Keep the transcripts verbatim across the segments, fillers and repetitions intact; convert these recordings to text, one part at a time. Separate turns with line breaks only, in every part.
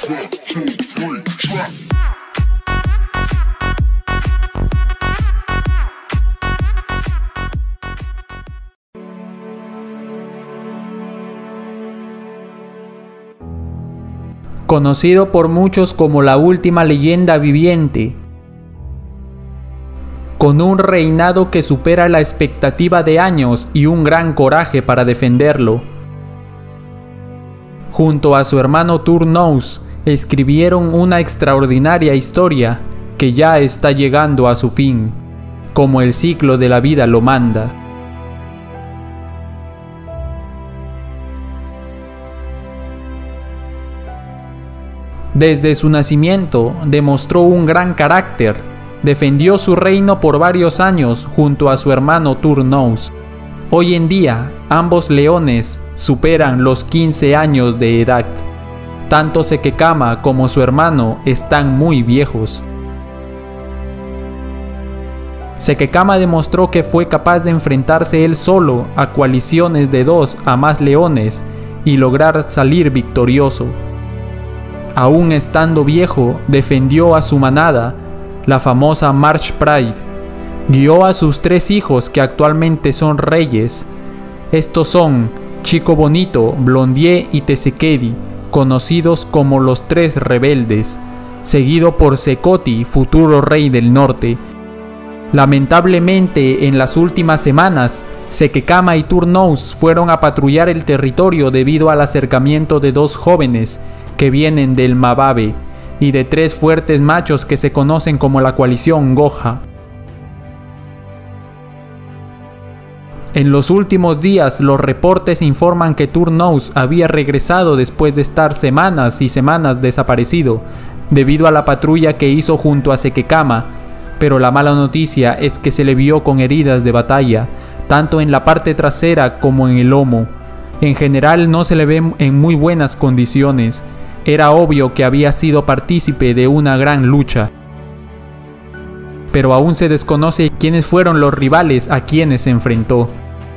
Conocido por muchos como la última leyenda viviente, con un reinado que supera la expectativa de años y un gran coraje para defenderlo. Junto a su hermano Turnous, escribieron una extraordinaria historia que ya está llegando a su fin, como el ciclo de la vida lo manda. Desde su nacimiento demostró un gran carácter, defendió su reino por varios años junto a su hermano Turnous. Hoy en día, ambos leones superan los quince años de edad. Tanto Sekekama como su hermano están muy viejos. Sekekama demostró que fue capaz de enfrentarse él solo a coaliciones de dos a más leones y lograr salir victorioso. Aún estando viejo, defendió a su manada, la famosa March Pride. Guió a sus tres hijos que actualmente son reyes. Estos son Chico Bonito, Blondier y Tsekedi, conocidos como los tres rebeldes, seguido por Sekoti, futuro rey del norte. Lamentablemente, en las últimas semanas, Sekekama y Turnous fueron a patrullar el territorio debido al acercamiento de dos jóvenes que vienen del Mababe y de tres fuertes machos que se conocen como la coalición Goja. En los últimos días, los reportes informan que Turnous había regresado después de estar semanas y semanas desaparecido, debido a la patrulla que hizo junto a Sekekama, pero la mala noticia es que se le vio con heridas de batalla, tanto en la parte trasera como en el lomo. En general no se le ve en muy buenas condiciones. Era obvio que había sido partícipe de una gran lucha. Pero aún se desconoce quiénes fueron los rivales a quienes se enfrentó.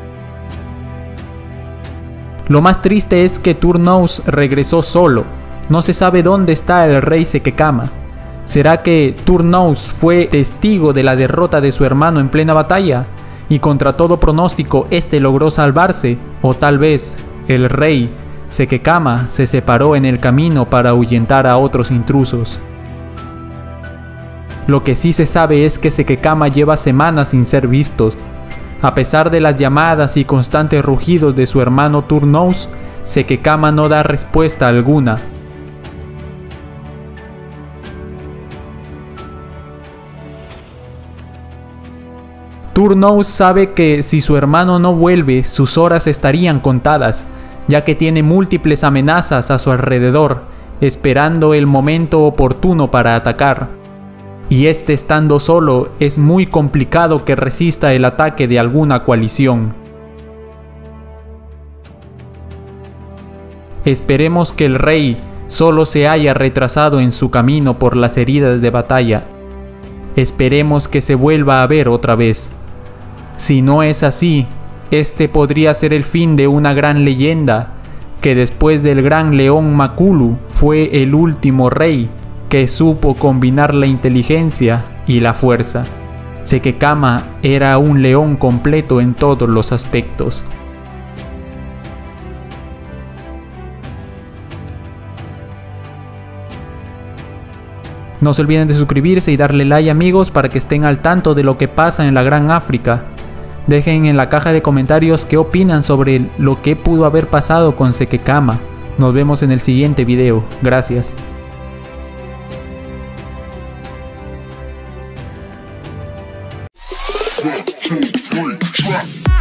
Lo más triste es que Turnous regresó solo. No se sabe dónde está el rey Sekekama. ¿Será que Turnous fue testigo de la derrota de su hermano en plena batalla? Y contra todo pronóstico, este logró salvarse. O tal vez el rey Sekekama se separó en el camino para ahuyentar a otros intrusos. Lo que sí se sabe es que Sekekama lleva semanas sin ser visto. A pesar de las llamadas y constantes rugidos de su hermano Turnous, Sekekama no da respuesta alguna. Turnous sabe que si su hermano no vuelve, sus horas estarían contadas, ya que tiene múltiples amenazas a su alrededor, esperando el momento oportuno para atacar. Y este estando solo, es muy complicado que resista el ataque de alguna coalición. Esperemos que el rey solo se haya retrasado en su camino por las heridas de batalla. Esperemos que se vuelva a ver otra vez. Si no es así, este podría ser el fin de una gran leyenda, que después del gran león Makulu fue el último rey que supo combinar la inteligencia y la fuerza. Sekekama era un león completo en todos los aspectos. No se olviden de suscribirse y darle like, amigos, para que estén al tanto de lo que pasa en la Gran África. Dejen en la caja de comentarios qué opinan sobre lo que pudo haber pasado con Sekekama. Nos vemos en el siguiente video. Gracias.
One, two, three, drop.